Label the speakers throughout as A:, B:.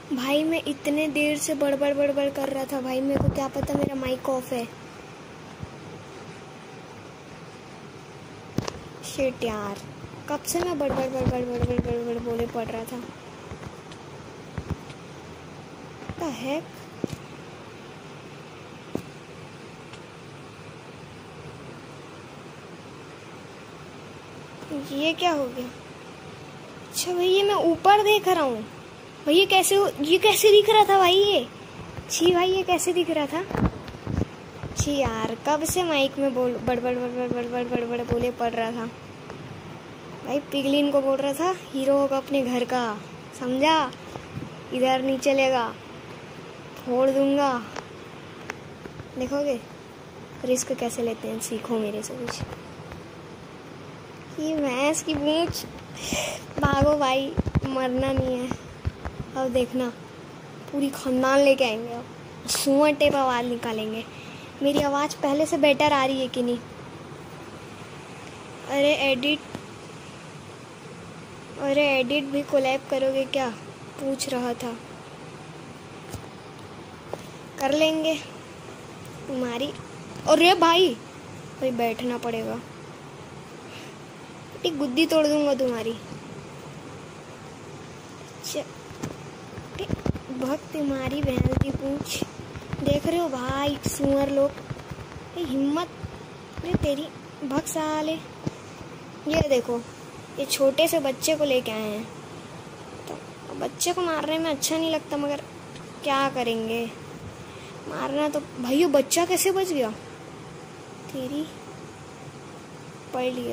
A: भाई मैं इतने देर से बड़बड़ बड़बड़ कर रहा था भाई, मेरे को क्या पता मेरा माइक ऑफ है। शिट यार, कब से मैं बड़बड़ बड़बड़ बड़बड़ बड़बड़ बोले पड़ रहा था। द हेक, ये क्या हो गया? अच्छा भाई ये मैं ऊपर देख रहा हूँ भाई, ये कैसे दिख रहा था भाई? ये छी भाई, ये कैसे दिख रहा था? छी यार, कब से माइक में बोल बड़बड़ बड़बड़ बड़बड़ बड़बड़ बोले पड़ रहा था भाई। पिगलिन को बोल रहा था हीरो होगा अपने घर का, समझा? इधर नहीं चलेगा, फोड़ दूंगा। देखोगे रिस्क कैसे लेते हैं, सीखो मेरे से कुछ। ये भैंस की पूंछ, भागो भाई, मरना नहीं है। अब देखना पूरी खानदान लेके आएंगे, अब सुअर टेप आवाज़ निकालेंगे। मेरी आवाज़ पहले से बेटर आ रही है कि नहीं? अरे एडिट भी कोलैब करोगे क्या? पूछ रहा था। कर लेंगे तुम्हारी। अरे भाई बैठना पड़ेगा, एक गुद्दी तोड़ दूंगा तुम्हारी। भक्त तुम्हारी बहन की पूंछ। देख रहे हो भाई सुअर लोग, हिम्मत तेरी भक्त साले। ये देखो, ये छोटे से बच्चे को लेके आए हैं, तो बच्चे को मारने में अच्छा नहीं लगता, मगर क्या करेंगे, मारना तो। भाई ये बच्चा कैसे बच गया? तेरी पढ़ लिया।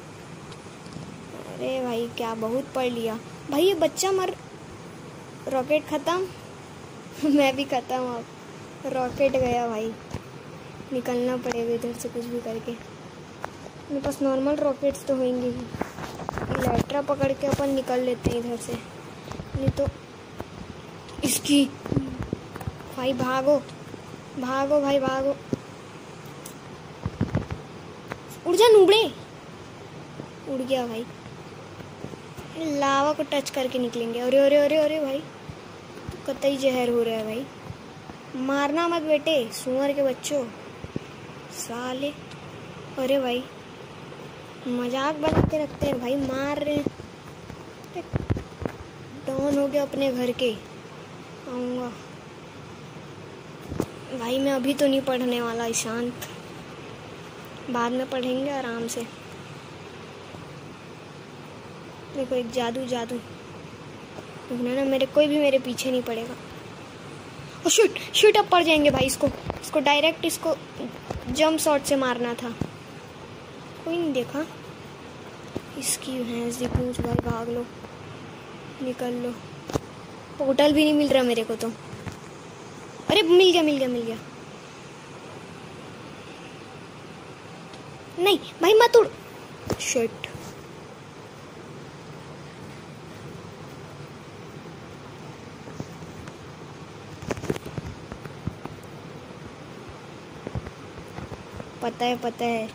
A: अरे भाई क्या बहुत पढ़ लिया भाई। ये बच्चा मर, रॉकेट खत्म मैं भी खत्म। अब रॉकेट गया भाई, निकलना पड़ेगा इधर से कुछ भी करके। मेरे पास नॉर्मल रॉकेट्स तो होंगे ही, इलेक्ट्रा पकड़ के अपन निकल लेते हैं इधर से, नहीं तो इसकी। भाई भागो भागो भाई भागो, उड़ जा नूबड़े। उड़ गया भाई, लावा को टच करके निकलेंगे। अरे अरे अरे अरे भाई, तो कतई जहर हो रहा है भाई। मारना मत बेटे, सुअर के बच्चों साले। अरे भाई मजाक बना के रखते हैं भाई, मार रहे हैं। डॉन हो गया अपने घर के। आऊँगा भाई, मैं अभी तो नहीं पढ़ने वाला, शांत, बाद में पढ़ेंगे आराम से। देखो एक जादू देखना ना, कोई भी मेरे पीछे नहीं पड़ेगा। ओ शूट शूट, अब पड़ जाएंगे भाई। इसको डायरेक्ट इसको जंप शॉट से मारना था, कोई नहीं देखा। इसकी भैंस दी पूंछ भाई, भाग लो, निकल लो। पोर्टल भी नहीं मिल रहा मेरे को तो। अरे मिल गया। नहीं भाई मत उड़, शिट। पता है।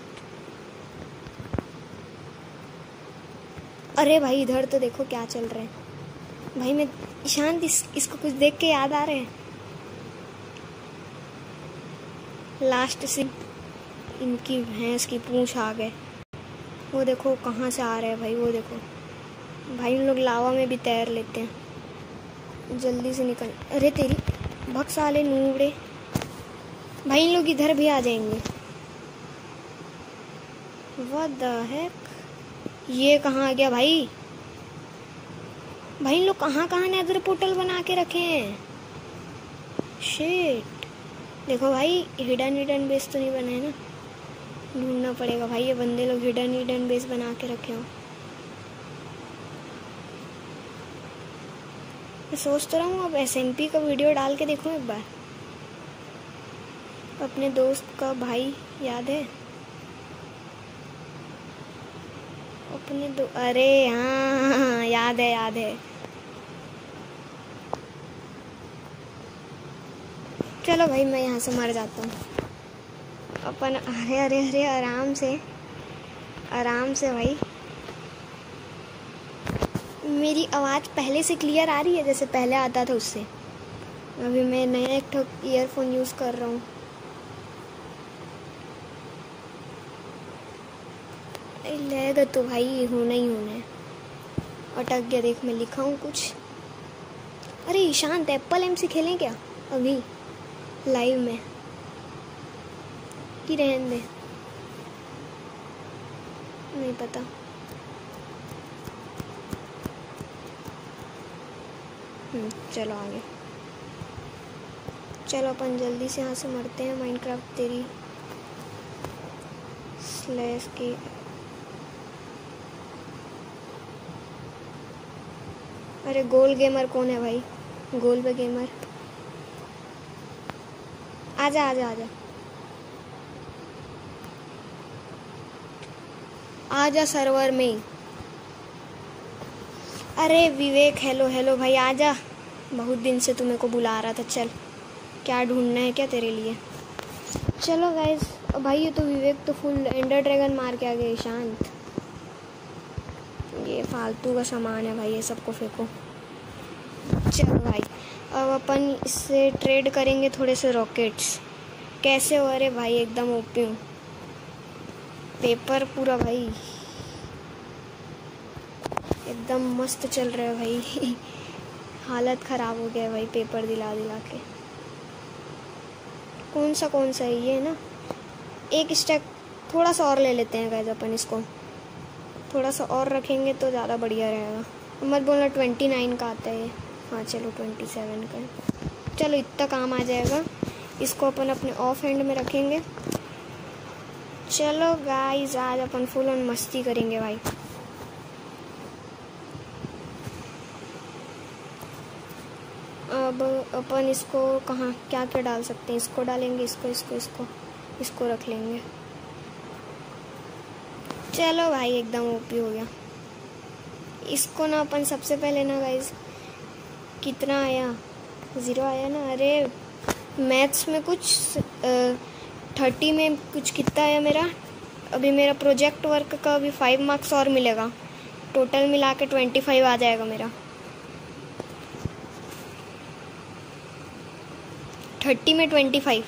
A: अरे भाई इधर तो देखो क्या चल रहा है भाई। मैं शांत, इसको कुछ देख के याद आ रहे हैं लास्ट से। इनकी भैंस की पूंछ आ गए। वो देखो कहाँ से आ रहे हैं भाई, वो देखो भाई, उन लोग लावा में भी तैर लेते हैं। जल्दी से निकल। अरे तेरी भक्त साले नूबड़े भाई, इन लोग इधर भी आ जाएंगे। व्हाट द हेक, ये कहाँ आ गया भाई? इन लोग कहाँ नेदर पोर्टल बना के रखे हैं। शिट। देखो भाई हिडन बेस तो नहीं बना है ना, ढूंढना पड़ेगा भाई। ये बंदे लोग हिडन बेस बना के रखे हो। मैं सोच तो रहा हूँ अब SMP का वीडियो डाल के देखूँ एक बार। अपने दोस्त का भाई याद है अरे हाँ याद है। चलो भाई मैं यहाँ से मर जाता हूँ अपन। अरे आराम से भाई, मेरी आवाज़ पहले से क्लियर आ रही है जैसे पहले आता था उससे? अभी मैं नया एक ईयरफोन यूज़ कर रहा हूँ। लैग तो भाई होना ही होना है। अटक गया, देख मैं लिखा हूँ कुछ। अरे ईशांत, एप्पल एमसी खेलें क्या अभी लाइव में कि रहने दे? नहीं पता। चलो आगे चलो, अपन जल्दी से यहाँ से मरते हैं। माइनक्राफ्ट तेरी स्लैश की। अरे गोल गेमर कौन है भाई? गोल पे गेमर, आजा आजा आजा आजा सर्वर में। अरे विवेक, हेलो हेलो भाई, आजा। बहुत दिन से तुम्हें को बुला रहा था। चल, क्या ढूंढना है क्या तेरे लिए? चलो गाइस, भाई ये तो विवेक तो फुल एंडर ड्रैगन मार के आ गया। शांत, ये फालतू का सामान है भाई, ये सबको फेंको। चलो भाई, अब अपन इससे ट्रेड करेंगे थोड़े से रॉकेट्स। कैसे हो? अरे भाई एकदम ओपी हूँ। पेपर पूरा भाई एकदम मस्त चल रहा है भाई। हालत ख़राब हो गया है भाई पेपर दिला दिला के। कौन सा है ये ना? एक स्टैक थोड़ा सा और ले लेते हैं गाइस अपन। इसको थोड़ा सा और रखेंगे तो ज़्यादा बढ़िया रहेगा। मत बोलना 29 का आता है ये। हाँ चलो 27 का। चलो इतना काम आ जाएगा। इसको अपन अपने ऑफ हैंड में रखेंगे। चलो गाइस, आज अपन फुल ऑन मस्ती करेंगे भाई। अब अपन इसको कहाँ क्या क्या डाल सकते हैं? इसको डालेंगे, इसको रख लेंगे। चलो भाई एकदम ओपी हो गया। इसको ना अपन सबसे पहले ना गाइस, कितना आया? 0 आया ना। अरे मैथ्स में कुछ 30 में कुछ कितना आया मेरा? अभी मेरा प्रोजेक्ट वर्क का अभी 5 मार्क्स और मिलेगा। टोटल मिला के 25 आ जाएगा मेरा। 30 में 25।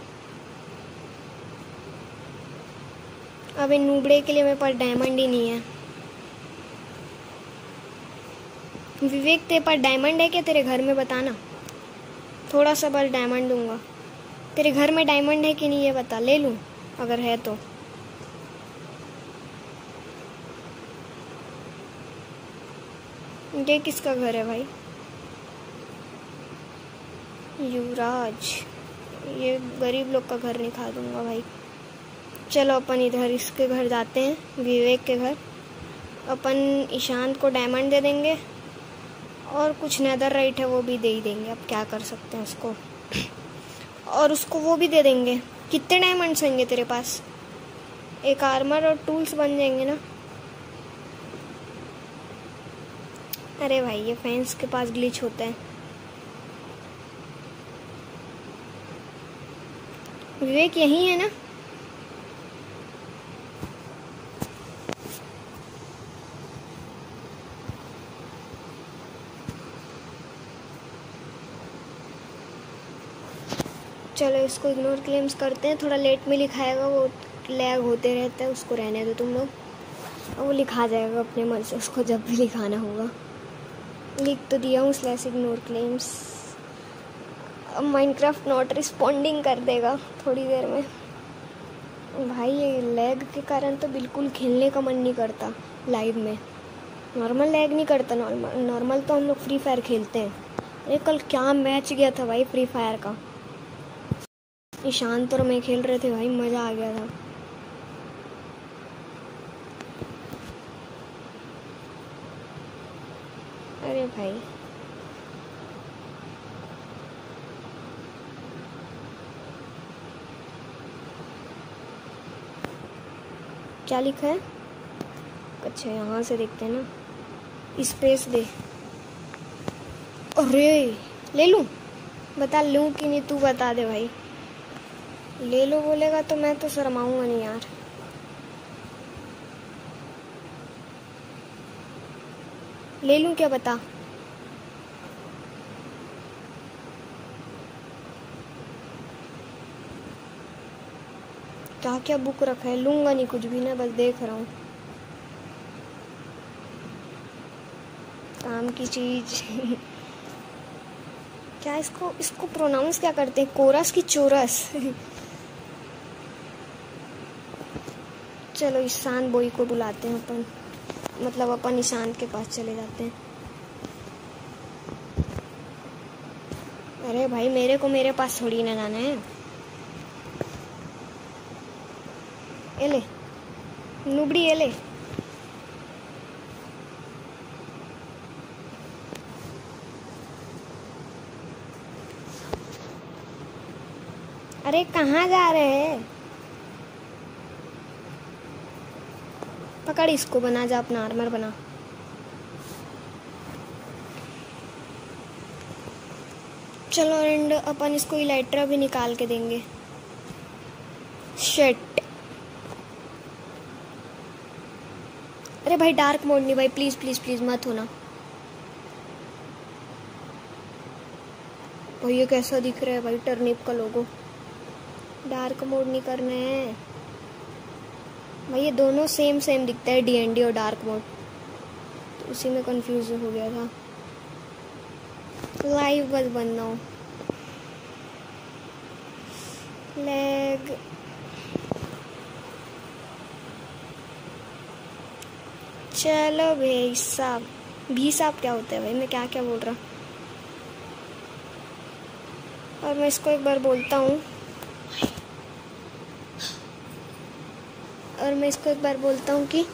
A: अबे नूबड़े के लिए मेरे पास डायमंड ही नहीं है। विवेक, तेरे पास डायमंड है क्या तेरे घर में? बताना, थोड़ा सा बस डायमंड दूंगा। तेरे घर में डायमंड है कि नहीं ये बता, ले लूँ अगर है तो। ये किसका घर है भाई? युवराज, ये गरीब लोग का घर नहीं खा दूंगा भाई। चलो अपन इधर इसके घर जाते हैं, विवेक के घर। अपन ईशांत को डायमंड दे देंगे और कुछ नेदर राइट है वो भी दे ही देंगे। अब क्या कर सकते हैं उसको। और उसको वो भी दे देंगे। कितने डायमंड्स होंगे तेरे पास? एक आर्मर और टूल्स बन जाएंगे ना। अरे भाई ये फैंस के पास ग्लिच होता है। विवेक यही है ना? चलो इसको इग्नोर क्लेम्स करते हैं। थोड़ा लेट में लिखाएगा, वो लैग होते रहता है, उसको रहने दो तुम लोग। और वो लिखा जाएगा अपने मन से, उसको जब भी लिखाना होगा। लिख तो दिया हूँ स्लैश इग्नोर क्लेम्स। अब माइनक्राफ्ट नॉट रिस्पॉन्डिंग कर देगा थोड़ी देर में। भाई ये लैग के कारण तो बिल्कुल खेलने का मन नहीं करता लाइव में। नॉर्मल लैग नहीं करता। नॉर्मल तो हम लोग फ्री फायर खेलते हैं। अरे कल क्या मैच गया था भाई फ्री फायर का। ईशांत और मैं खेल रहे थे भाई, मज़ा आ गया था। अरे भाई क्या लिखा है? अच्छा यहाँ से देखते हैं ना। स्पेस दे। अरे ले लूँ? बता लूँ कि नहीं, तू बता दे भाई। ले लो बोलेगा तो मैं तो शर्माऊंगा नहीं यार। ले लूं क्या बता? क्या क्या बुक रखा है? लूंगा नहीं कुछ भी ना, बस देख रहा हूँ काम की चीज। क्या इसको इसको प्रोनाउंस क्या करते हैं? कोरस की चोरस? चलो ईशान बोई को बुलाते हैं अपन, मतलब अपन ईशान के पास चले जाते हैं। अरे भाई मेरे को मेरे पास थोड़ी ना जाना है। ये ले नुबड़ी, ये ले। अरे कहाँ जा रहे हैं? पकड़ इसको, बना जा अपना आर्मर बना। चलो एंड अपन इसको इलेक्ट्रा भी निकाल के देंगे। शिट। अरे भाई डार्क मोड नहीं भाई, प्लीज प्लीज प्लीज मत होना। भाई ये कैसा दिख रहा है भाई, टर्निप का लोगो। डार्क मोड नहीं करना है भाई, ये दोनों सेम सेम दिखता है, D&D और डार्क मोड, तो उसी में कंफ्यूज हो गया था। लाइव बस बनना हो। लेग चलो भाई साहब, भी साहब क्या होता है भाई, मैं क्या क्या बोल रहा। और मैं इसको एक बार बोलता हूँ, और मैं इसको एक बार बोलता हूँ कि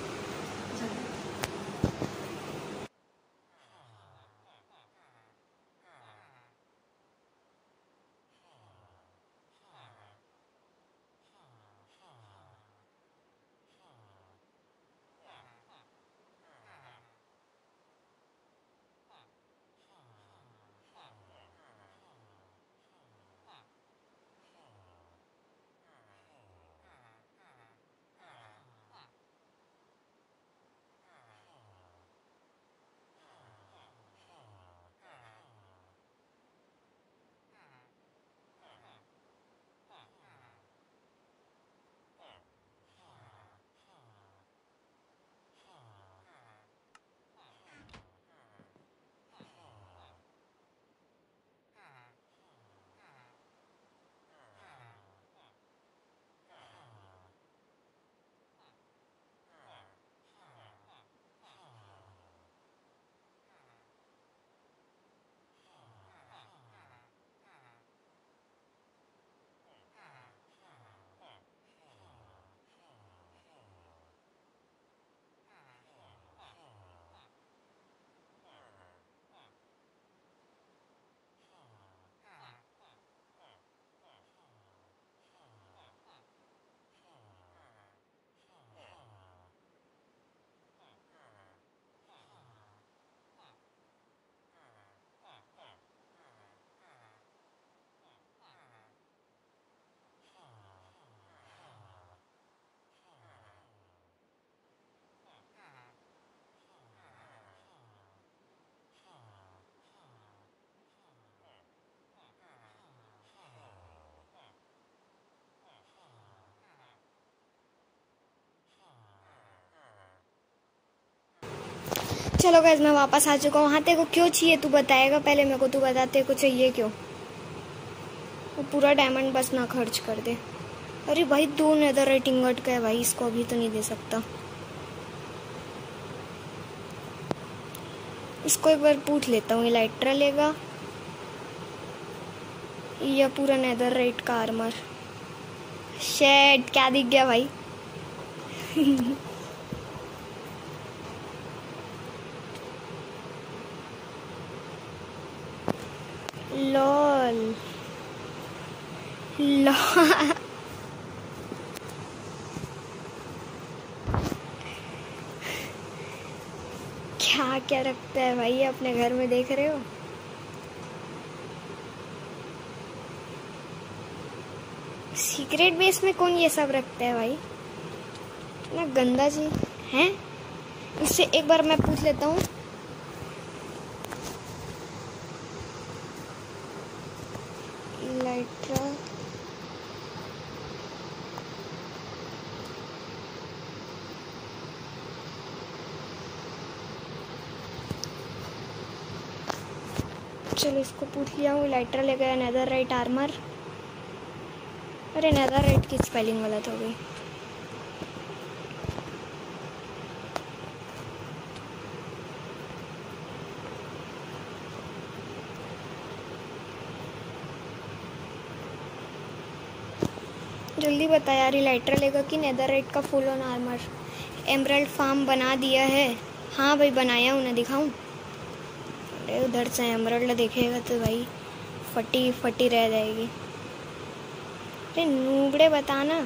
A: चलो गाइस मैं वापस आ चुका हूँ। हाँ तेरे को क्यों चाहिए तू बताएगा पहले मेरे को, तू बता तेरे को चाहिए क्यों। वो पूरा डायमंड बस ना खर्च कर दे। अरे भाई 2 नेदरराइट इंगट का है भाई, इसको अभी तो नहीं दे सकता। इसको एक बार पूछ लेता हूँ, इलेक्ट्रा लेगा या पूरा नेदरराइट का आर्मर। शेट क्या दिख गया भाई। Lol lol. क्या क्या रखता है भाई अपने घर में, देख रहे हो। सीक्रेट बेस में कौन ये सब रखता है भाई, इतना गंदा चीज है। इससे एक बार मैं पूछ लेता हूँ इलेक्ट्रा चलो इसको पूछ लिया हूँ। इलेक्ट्रा ले गया नेदरराइट आर्मर। अरे नेदरराइट की स्पेलिंग गलत हो गई। जल्दी बता यार, इलेक्ट्रा लेगा कि नेदरराइट का full on armour. Emerald farm बना दिया है। हाँ भाई बनाया, उन्हें दिखाऊं? अरे उधर से एमरल्ड देखेगा तो भाई फटी फटी रह जाएगी। अरे नूबड़े बताना।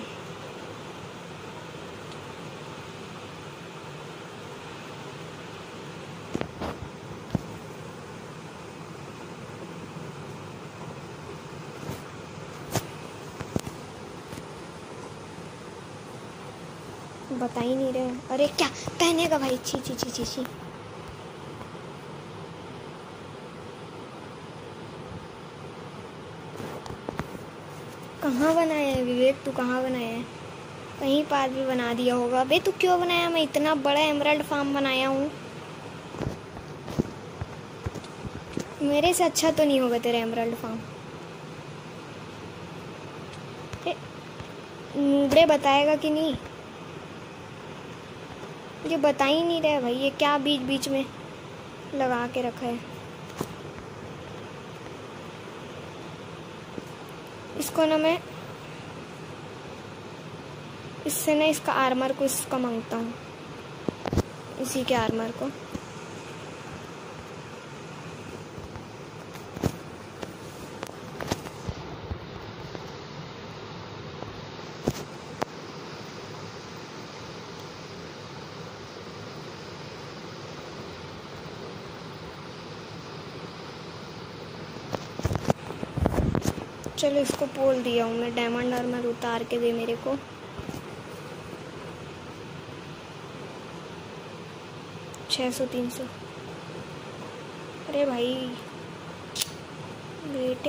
A: बता ही नहीं रहे। अरे क्या पहनेगा भाई? छी छी छी छी छी। कहाँ बनाया है विवेक? तू कहाँ बनाया है? कहीं पार भी बना दिया होगा। बे तू क्यों बनाया? मैं इतना बड़ा एमरल्ड फार्म बनाया हूँ। मेरे से अच्छा तो नहीं होगा तेरा एमरल्ड फार्म। नूबड़े बताएगा कि नहीं? ये बता ही नहीं रहे भाई। ये क्या बीच बीच में लगा के रखा है? इसको ना मैं इससे ना इसका आर्मर को इसका मांगता हूँ, इसी के आर्मर को। चलो इसको बोल दिया हूँ मैं, डायमंड आर्मर उतार के दे मेरे को। 600-300। अरे भाई बेटे,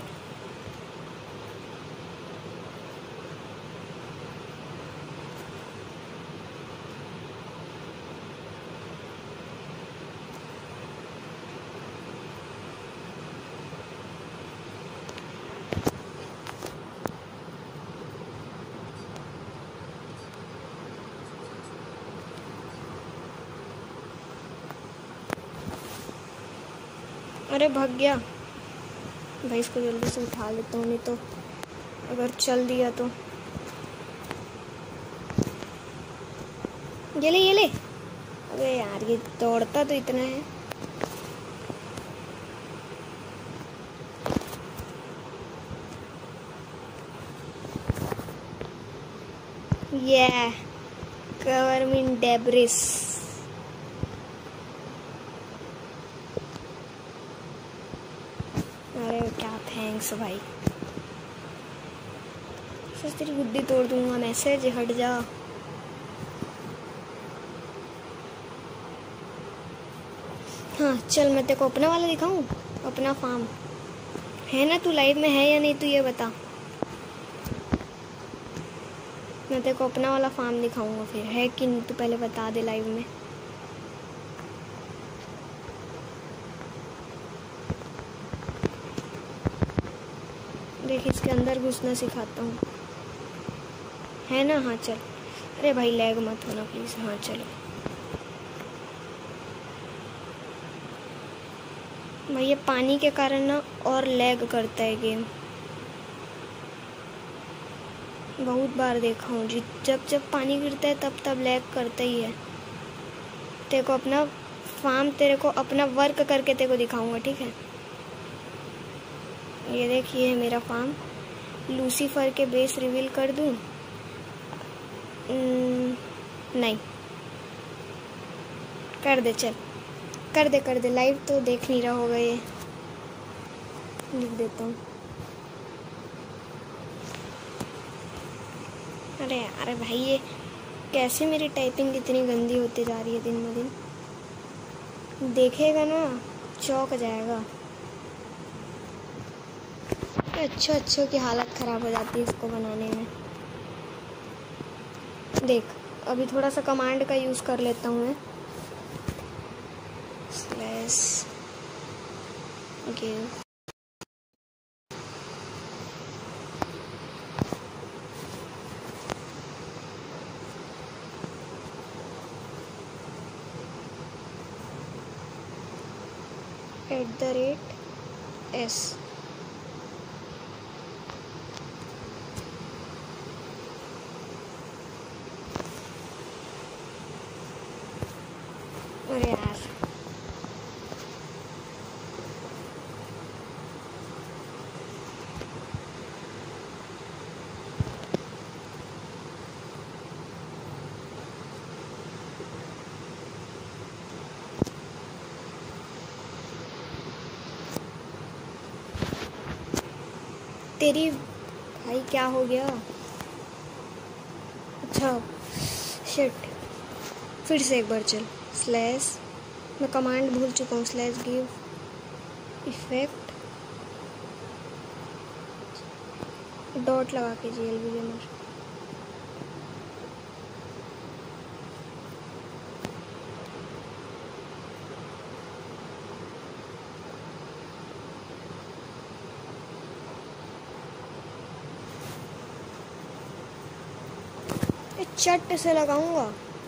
A: अरे भाग गया भाई। इसको जल्दी से उठा लेता हूँ, नहीं तो अगर चल दिया तो। ये ले ये ले। अबे यार ये दौड़ता तो इतना है। ये कवर मी इन डेब्रिस। अरे क्या थैंक्स भाई। सच तेरी गुड्डी तोड़ दूंगा। मैसेज हट जा। हाँ चल, मैं तेरे को अपना वाला दिखाऊं। अपना फार्म है ना? तू लाइव में है या नहीं तू ये बता। मैं तेरे को अपना वाला फार्म दिखाऊंगा। फिर है कि नहीं तू पहले बता दे लाइव में। देख इसके अंदर घुसना सिखाता हूँ, है ना? हाँ चल। अरे भाई लैग मत होना प्लीज। हाँ चलो भाई, ये पानी के कारण ना और लैग करता है गेम। बहुत बार देखा हूँ, जब जब पानी गिरता है तब तब लैग करता ही है। तेरे को अपना फार्म, तेरे को अपना वर्क करके तेरे को दिखाऊंगा, ठीक है? ये देखिए है मेरा फार्म। लूसीफर के बेस रिवील कर दूं? नहीं, कर दे। चल कर दे। लाइव तो देख नहीं रहा होगा, ये लिख देता हूँ। अरे भाई ये कैसे मेरी टाइपिंग इतनी गंदी होती जा रही है दिन ब दिन। देखेगा ना चौंक जाएगा। अच्छों की हालत ख़राब हो जाती है इसको बनाने में। देख अभी थोड़ा सा कमांड का यूज़ कर लेता हूँ मैं। Slash give @s। अरे यार तेरी भाई क्या हो गया? अच्छा शिट, फिर से एक बार चल। स्लैश, मैं कमांड भूल चुका हूँ। स्लैश गिव इफेक्ट डॉट लगा के GLB गेमर। चट से लगाऊंगा।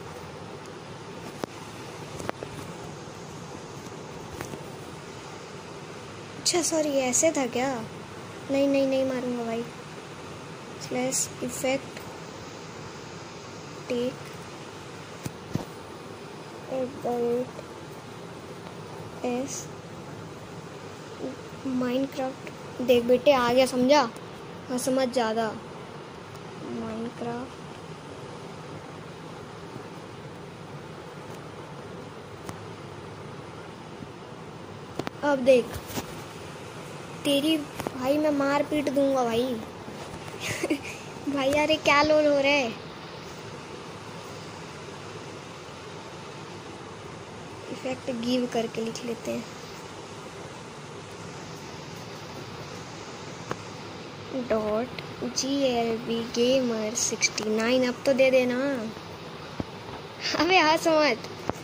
A: अच्छा सॉरी ऐसे था क्या? नहीं मारूंगा भाई। Slash effect take @s Minecraft. देख बेटे आ गया, समझा? हाँ समझ ज़्यादा। माइनक्राफ्ट अब देख तेरी भाई मैं मार पीट दूंगा भाई। भाई यार ये क्या लोल हो रहा है? इफेक्ट गिव करके लिख लेते हैं। .GLB gamer 69 अब तो दे देना। अबे हाँ समझ